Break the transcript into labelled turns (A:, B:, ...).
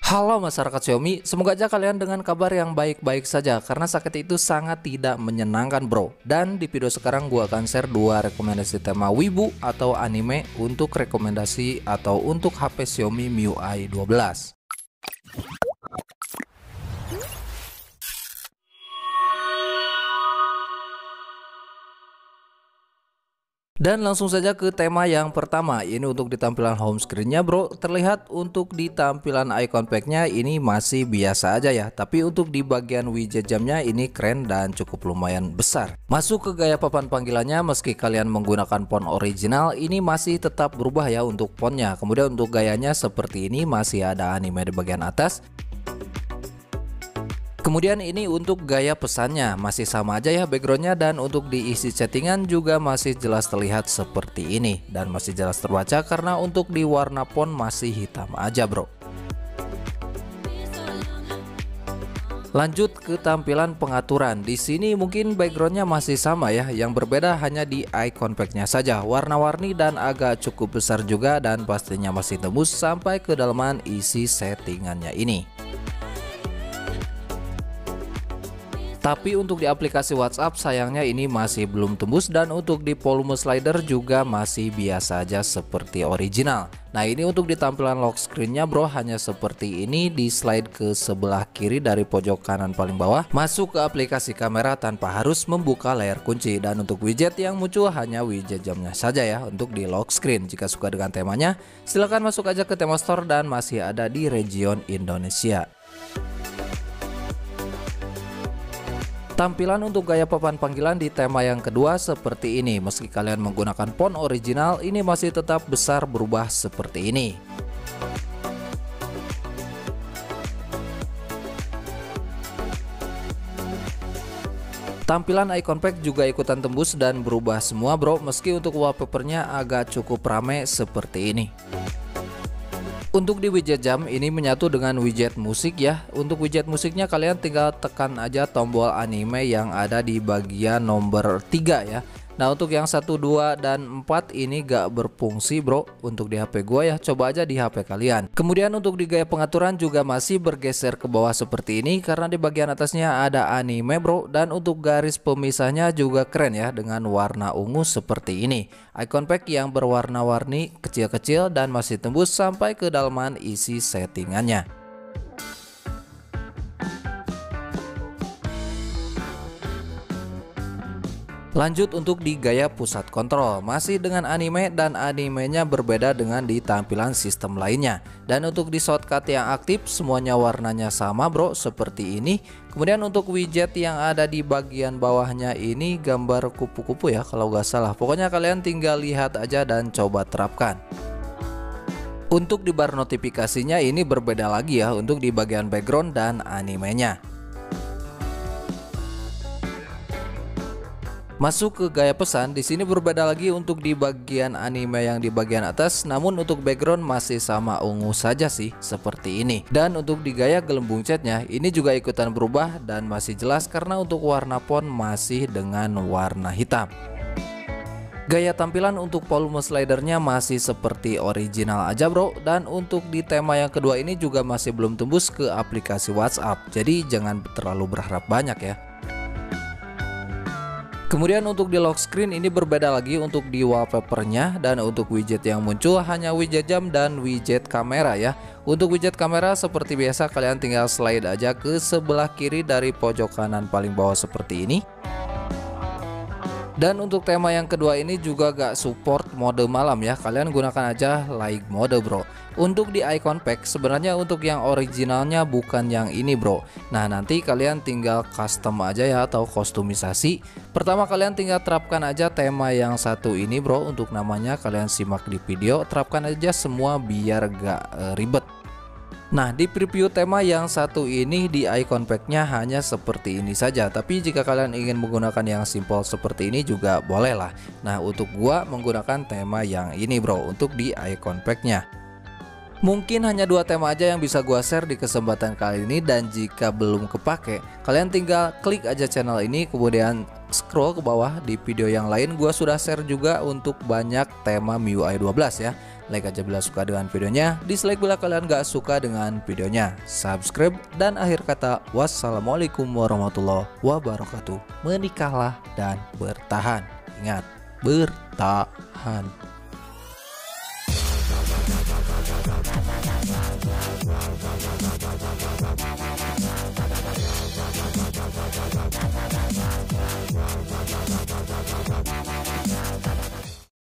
A: Halo masyarakat Xiaomi, semoga aja kalian dengan kabar yang baik-baik saja karena sakit itu sangat tidak menyenangkan bro. Dan di video sekarang gua akan share dua rekomendasi tema wibu atau anime untuk rekomendasi atau untuk HP Xiaomi MIUI 12. Dan langsung saja ke tema yang pertama. Ini untuk di tampilan home screen-nya bro. Terlihat untuk di tampilan icon pack-nya ini masih biasa aja ya. Tapi untuk di bagian widget jamnya ini keren dan cukup lumayan besar. Masuk ke gaya papan panggilannya, meski kalian menggunakan font original, ini masih tetap berubah ya untuk fontnya. Kemudian untuk gayanya seperti ini, masih ada anime di bagian atas. Kemudian ini untuk gaya pesannya masih sama aja ya backgroundnya, dan untuk diisi settingan juga masih jelas terlihat seperti ini dan masih jelas terbaca karena untuk di warna font masih hitam aja bro. Lanjut ke tampilan pengaturan. Di sini mungkin backgroundnya masih sama ya, yang berbeda hanya di icon pack-nya saja. Warna-warni dan agak cukup besar juga, dan pastinya masih tembus sampai ke dalaman isi settingannya ini. Tapi untuk di aplikasi WhatsApp sayangnya ini masih belum tembus, dan untuk di volume slider juga masih biasa aja seperti original. Nah ini untuk di tampilan lock screen-nya bro, hanya seperti ini, di slide ke sebelah kiri dari pojok kanan paling bawah, masuk ke aplikasi kamera tanpa harus membuka layar kunci. Dan untuk widget yang muncul hanya widget jamnya saja ya untuk di lock screen. Jika suka dengan temanya, silahkan masuk aja ke tema store dan masih ada di region Indonesia. Tampilan untuk gaya papan panggilan di tema yang kedua seperti ini. Meski kalian menggunakan font original, ini masih tetap besar berubah seperti ini. Tampilan icon pack juga ikutan tembus dan berubah semua bro, meski untuk wallpapernya agak cukup rame seperti ini. Untuk di widget jam ini menyatu dengan widget musik ya. Untuk widget musiknya kalian tinggal tekan aja tombol anime yang ada di bagian nomor 3 ya. Nah untuk yang 1, 2, dan 4 ini gak berfungsi bro untuk di HP gua ya. Coba aja di HP kalian. Kemudian untuk di gaya pengaturan juga masih bergeser ke bawah seperti ini karena di bagian atasnya ada anime bro. Dan untuk garis pemisahnya juga keren ya dengan warna ungu seperti ini. Icon pack yang berwarna-warni kecil-kecil dan masih tembus sampai ke dalaman isi settingannya. Lanjut untuk di gaya pusat kontrol, masih dengan anime, dan animenya berbeda dengan di tampilan sistem lainnya. Dan untuk di shortcut yang aktif semuanya warnanya sama bro seperti ini. Kemudian untuk widget yang ada di bagian bawahnya ini gambar kupu-kupu ya kalau gak salah. Pokoknya kalian tinggal lihat aja dan coba terapkan. Untuk di bar notifikasinya ini berbeda lagi ya untuk di bagian background dan animenya. Masuk ke gaya pesan, di sini berbeda lagi untuk di bagian anime yang di bagian atas, namun untuk background masih sama ungu saja sih seperti ini. Dan untuk di gaya gelembung catnya ini juga ikutan berubah dan masih jelas karena untuk warna font masih dengan warna hitam. Gaya tampilan untuk volume slidernya masih seperti original aja bro. Dan untuk di tema yang kedua ini juga masih belum tembus ke aplikasi WhatsApp, jadi jangan terlalu berharap banyak ya. Kemudian untuk di lock screen ini berbeda lagi untuk di wallpapernya, dan untuk widget yang muncul hanya widget jam dan widget kamera ya. Untuk widget kamera seperti biasa kalian tinggal slide aja ke sebelah kiri dari pojok kanan paling bawah seperti ini. Dan untuk tema yang kedua ini juga gak support mode malam ya, kalian gunakan aja light mode bro. Untuk di icon pack sebenarnya untuk yang originalnya bukan yang ini bro. Nah nanti kalian tinggal custom aja ya atau kostumisasi. Pertama kalian tinggal terapkan aja tema yang satu ini bro. Untuk namanya kalian simak di video, terapkan aja semua biar gak ribet. Nah di preview tema yang satu ini di icon packnya hanya seperti ini saja. Tapi jika kalian ingin menggunakan yang simple seperti ini juga boleh lah. Nah untuk gua menggunakan tema yang ini bro untuk di icon packnya. Mungkin hanya dua tema aja yang bisa gua share di kesempatan kali ini, dan jika belum kepake kalian tinggal klik aja channel ini, kemudian scroll ke bawah. Di video yang lain gua sudah share juga untuk banyak tema MIUI 12 ya. like aja bila suka dengan videonya, dislike bila kalian gak suka dengan videonya, subscribe, dan akhir kata wassalamualaikum warahmatullahi wabarakatuh. Menikahlah dan bertahan. Ingat, bertahan.